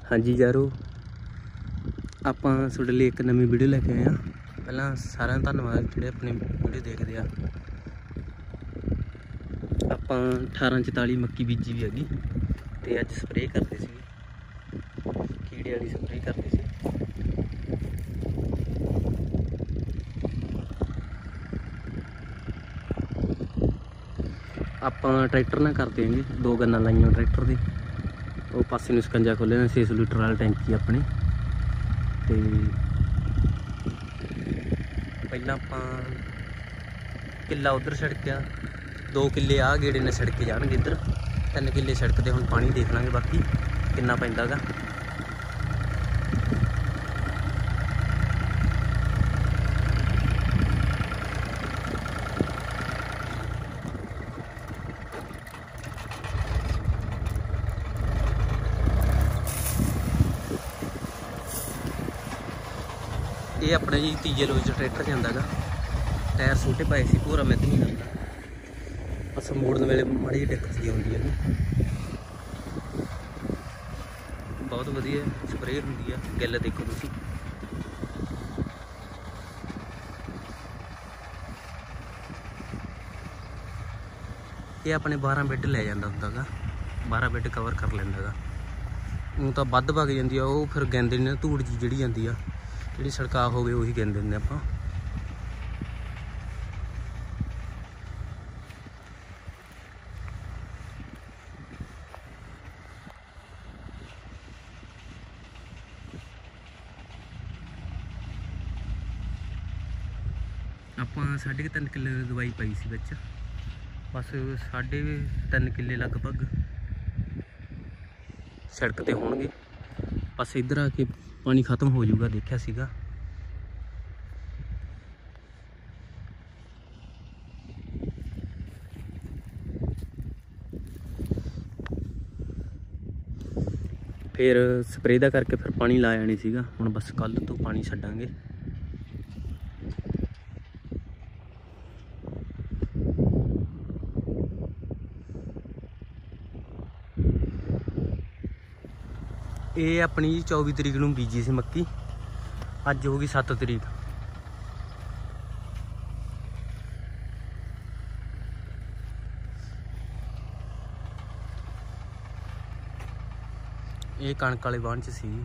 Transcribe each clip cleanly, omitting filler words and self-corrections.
ਹਾਂਜੀ ਯਾਰੋ, ਆਪਾਂ ਤੁਹਾਡੇ ਲਈ ਇੱਕ ਨਵੀਂ ਵੀਡੀਓ ਲੈ ਕੇ ਆਏ ਹਾਂ। ਪਹਿਲਾਂ ਸਾਰਿਆਂ ਦਾ ਧੰਨਵਾਦ ਜਿਹੜੇ ਆਪਣੀ ਵੀਡੀਓ ਦੇਖਦੇ ਆ। ਆਪਾਂ 1844 ਮੱਕੀ ਬੀਜੀ ਵੀ ਹੈਗੀ ਤੇ ਅੱਜ ਸਪਰੇਅ ਕਰਦੇ ਸੀ, ਕੀੜੇ ਵਾਲੀ ਸਪਰੇਅ ਕਰਦੇ ਸੀ। ਆਪਾਂ ਟਰੈਕਟਰ ਨਾਲ ਕਰਦੇ ਆਂਗੇ, 2 ਗੰਨਾਂ ਲਾਈਆਂ ਟਰੈਕਟਰ ਦੇ। ਉਹ ਪਾਸੇ ਨੂੰ ਸਕੰਜਾ ਖੋਲ੍ਹਿਆ 600 ਲੀਟਰ ਵਾਲਾ ਟੈਂਕੀ ਆਪਣੀ। ਤੇ ਪਹਿਲਾਂ ਆਪਾਂ ਕਿੱਲਾ ਉਧਰ ਛਿੜਕਿਆ, 2 ਕਿੱਲੇ ਆ ਗੇੜੇ ਨਾਲ ਛਿੜਕੇ ਜਾਣਗੇ। ਇੱਧਰ 3 ਕਿੱਲੇ ਛਿੜਕਦੇ, ਹੁਣ ਪਾਣੀ ਦੇਖ ਲਾਂਗੇ ਬਾਕੀ ਕਿੰਨਾ ਪੈਂਦਾ ਗਾ। ਇਹ ਆਪਣੇ ਜੀ ਤੀਜੇ ਲੋਏ 'ਚ ਟਰੈਕਟਰ ਜਾਂਦਾ ਗਾ। ਟਾਇਰ ਛੋਟੇ ਪਾਏ ਸੀ, ਪੂਰਾ ਮਿੱਧ ਨਹੀਂ ਕਰਦਾ। ਬਸ ਮੋੜਨ ਵੇਲੇ ਮਾੜੀ ਜਿਹੀ ਦਿੱਕਤ ਜੀ ਆਉਂਦੀ ਹੈ। ਬਹੁਤ ਵਧੀਆ ਸਪਰੇਅ ਹੁੰਦੀ ਆ, ਗਿੱਲ ਦੇਖੋ ਤੁਸੀਂ। ਇਹ ਆਪਣੇ 12 ਬੈੱਡ ਲੈ ਜਾਂਦਾ ਹੁੰਦਾ ਗਾ, 12 ਬੈੱਡ ਕਵਰ ਕਰ ਲੈਂਦਾ ਗਾ। ਉਹ ਤਾਂ ਵੱਧ ਵਗ ਜਾਂਦੀ ਆ, ਉਹ ਫਿਰ ਗੰਦੇ ਨੇ ਧੂੜ ਜੀ ਜਿਹੜੀ ਜਾਂਦੀ ਆ, ਜਿਹੜੀ ਛੜਕਾਅ ਹੋਵੇ ਉਹੀ ਕਹਿੰਦੇ ਹੁੰਦੇ ਆਪਾਂ। ਆਪਾਂ 3.5 ਕਿੱਲੇ ਦੀ ਦਵਾਈ ਪਾਈ ਸੀ ਵਿੱਚ, ਬਸ 3.5 ਕਿੱਲੇ ਲਗਭਗ ਸੜਕ ਤੇ ਹੋਣਗੇ। ਬਸ ਇੱਧਰ ਆ ਕੇ ਪਾਣੀ ਖਤਮ ਹੋ ਜਾਊਗਾ, ਦੇਖਿਆ ਸੀਗਾ। ਫਿਰ ਸਪਰੇਅ ਦਾ ਕਰਕੇ ਫਿਰ ਪਾਣੀ ਲਾਇਆ ਨਹੀਂ ਸੀਗਾ। ਹੁਣ ਬਸ ਕੱਲ ਤੋਂ ਪਾਣੀ ਛੱਡਾਂਗੇ। ਇਹ ਆਪਣੀ 24 ਤਰੀਕ ਨੂੰ ਬੀਜੀ ਸੀ ਮੱਕੀ, ਅੱਜ ਹੋ ਗਈ 7 ਤਰੀਕ। ਇਹ ਕਣਕ ਵਾਲੇ ਵਾਹਣ 'ਚ ਸੀ।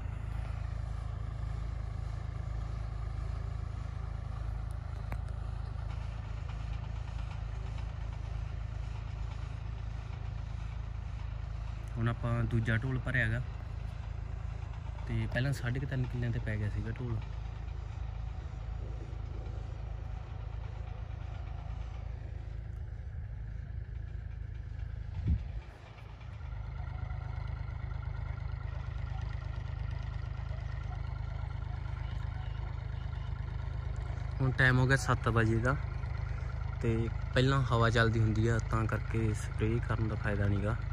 ਹੁਣ ਆਪਾਂ ਦੂਜਾ ਢੋਲ ਭਰਿਆ ਗਾ, ਤੇ ਪਹਿਲਾਂ 3.5 ਕਿੱਲਿਆਂ ਤੇ ਪੈ ਗਿਆ ਸੀਗਾ ਢੋਲ। ਹੁਣ ਟਾਈਮ ਹੋ ਗਿਆ 7 ਵਜੇ ਦਾ, ਤੇ ਪਹਿਲਾਂ ਹਵਾ ਚੱਲਦੀ ਹੁੰਦੀ ਆ, ਤਾਂ ਕਰਕੇ ਸਪਰੇਅ ਕਰਨ ਦਾ ਫਾਇਦਾ ਨਹੀਂ ਗਾ।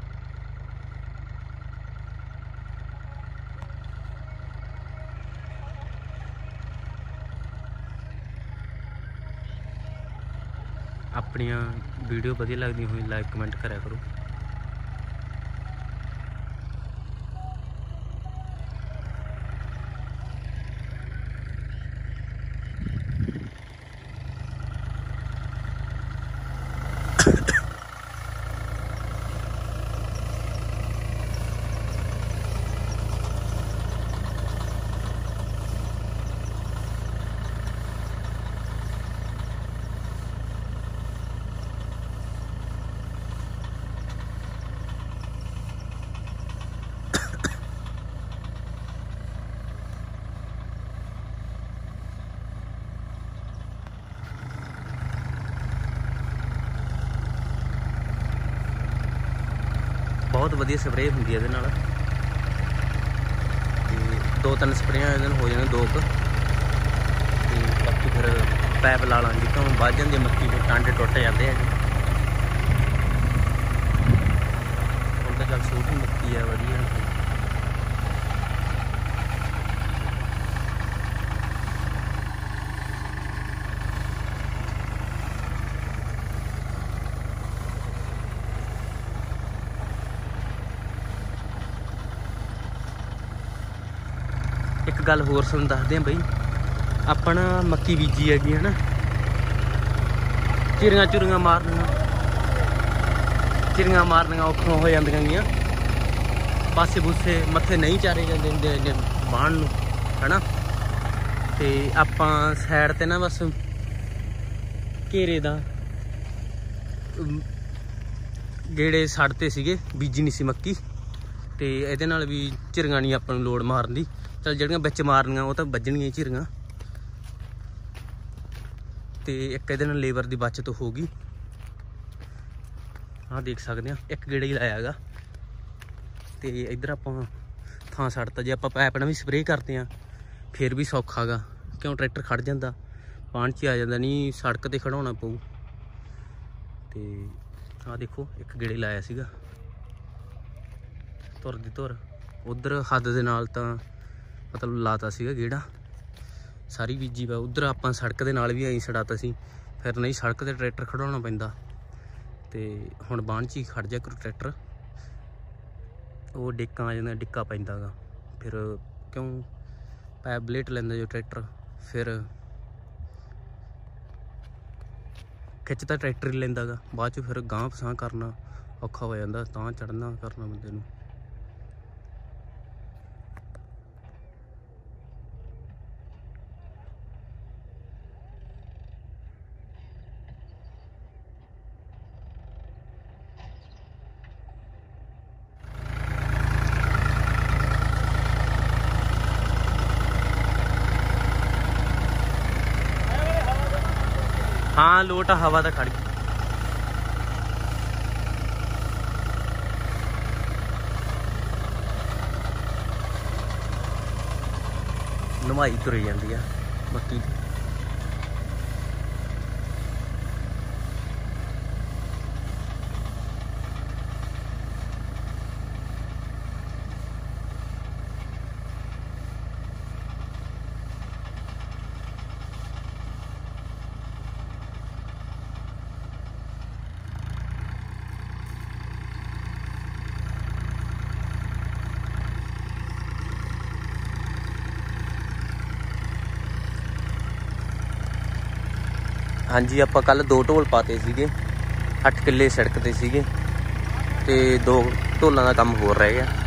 ਆਪਣੀਆਂ ਵੀਡੀਓ ਵਧੀਆ ਲੱਗਦੀਆਂ ਹੋਈ ਲਾਈਕ ਕਮੈਂਟ ਕਰਿਆ ਕਰੋ। बहुत वधिया स्प्रे होंगी है, 2-3 स्प्रेयां हो जाने 2 बाकी फिर पैप ला लाँगे, क्यों बच जाती है मक्की, फिर टांडे टुट जाते हैं। हम तो चल छोटी मक्की है वधिया। एक गल होर तुहानूं दसदे हैं बई, ਆਪਾਂ ना मक्की बीजी हैगी है ना, चिड़ियां मारनियां औखियां हो जांदियां गीਆਂ, पासे पूसे मत्थे नहीं चारे जांदे हुंदे बाण नूं है ना। ते आपां साइड ते ना बस घेरे दा गेड़े सड़ते सीगे, बीजी नहीं सी मक्की, ते इहदे नाल भी चिड़ियां नहीं आपां नूं लोड़ मारन दी। चल ਜਿਹੜੀਆਂ ਵਿੱਚ मारनियां वो तो ਵੱਜਣੀਆਂ चिड़ियां, ਤੇ ਇੱਕ ਇਹਦੇ ਨਾਲ ਲੇਬਰ ਦੀ ਬਚਤ ਹੋਗੀ। ਆਹ ਦੇਖ ਸਕਦੇ ਆ, ਇੱਕ ਗੇੜਾ ਹੀ ਲਾਇਆ ਹੈਗਾ। ਤੇ ਇੱਧਰ ਆਪਾਂ ਥਾਂ ਛੱਡਤਾ, ਜੇ ਆਪਾਂ ਪਾਈਪ ਨਾਲ ਵੀ ਸਪਰੇਅ ਕਰਦੇ ਆ ਫਿਰ ਵੀ ਸੌਖਾ ਗਾ, ਕਿਉਂ ਟਰੈਕਟਰ ਖੜ ਜਾਂਦਾ, ਪਾਣੀ 'ਚ ਆ ਜਾਂਦਾ, ਨਹੀਂ ਸੜਕ ਤੇ ਖੜਾਉਣਾ ਪਊ। ਤੇ ਆਹ ਦੇਖੋ ਇੱਕ ਗੇੜੇ ਲਾਇਆ ਸੀਗਾ, ਧੁਰ ਦੀ ਧੁਰ ਉਧਰ ਹੱਦ ਦੇ ਨਾਲ ਤਾਂ ਮਤਲਬ ਲਾਤਾ ਸੀਗਾ ਗੇੜਾ, ਸਾਰੀ ਬੀਜੀ ਵਾ। ਉਧਰ ਆਪਾਂ ਸੜਕ ਦੇ ਨਾਲ ਵੀ ਐਂ ਛੜਾਤਾ ਸੀ, ਫਿਰ ਨਹੀਂ ਸੜਕ ਤੇ ਟਰੈਕਟਰ ਖੜਾਉਣਾ ਪੈਂਦਾ। ਤੇ ਹੁਣ ਬਾਣ 'ਚ ਹੀ ਖੜ ਜਾ ਕਰੂ ਟਰੈਕਟਰ, ਉਹ ਡਿੱਕਾਂ ਆ ਜਾਂਦਾ, ਡਿੱਕਾ ਪੈਂਦਾ ਗਾ, ਫਿਰ ਕਿਉਂ ਪੈਪ ਬਲੇਟ ਲੈਂਦਾ ਜੋ ਟਰੈਕਟਰ, ਫਿਰ ਖਿੱਚ ਤਾਂ ਟਰੈਕਟਰ ਹੀ ਲੈਂਦਾ ਗਾ, ਬਾਅਦ 'ਚ ਫਿਰ ਗਾਂਹ ਪਸਾਂਹ ਕਰਨਾ ਔਖਾ ਹੋ ਜਾਂਦਾ, ਤਾਂ ਚੜ੍ਹਨਾ ਕਰਨਾ ਬੰਦੇ ਨੂੰ। हाँ लोट हवा तो खड़ गई। नवाई तुरी जाती है मक्की की। हाँ जी, आप कल 2 ढोल पाते सीगे, 8 किले सड़क ते सीगे, ते 2 ढोलों का काम हो रहा है।